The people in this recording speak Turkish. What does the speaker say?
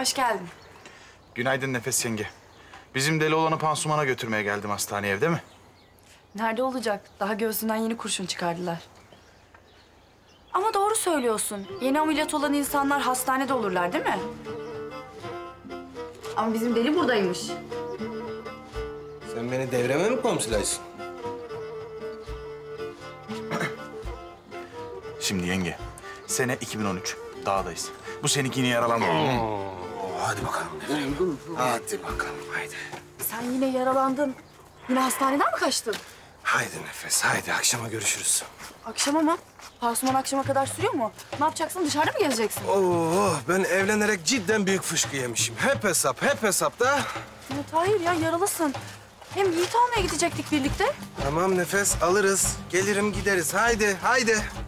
Hoş geldin. Günaydın Nefes yenge. Bizim deli olanı pansumana götürmeye geldim hastaneye, değil mi? Nerede olacak? Daha göğsünden yeni kurşun çıkardılar. Ama doğru söylüyorsun. Yeni ameliyat olan insanlar hastanede olurlar değil mi? Ama bizim deli buradaymış. Sen beni devreme mi komşulaysın? Şimdi yenge, sene 2013. Dağdayız. Bu seninkini yaralandı. Hadi bakalım. Hadi bakalım, haydi. Sen yine yaralandın. Yine hastaneden mi kaçtın? Haydi Nefes, haydi. Akşama görüşürüz. Akşama mı? Pansuman akşama kadar sürüyor mu? Ne yapacaksın? Dışarıda mı gezeceksin? Oo, ben evlenerek cidden büyük fışkı yemişim. Hep hesap da. Evet, hayır ya, yaralısın. Hem Yiğit almaya gidecektik birlikte. Tamam Nefes, alırız. Gelirim gideriz. Haydi, haydi.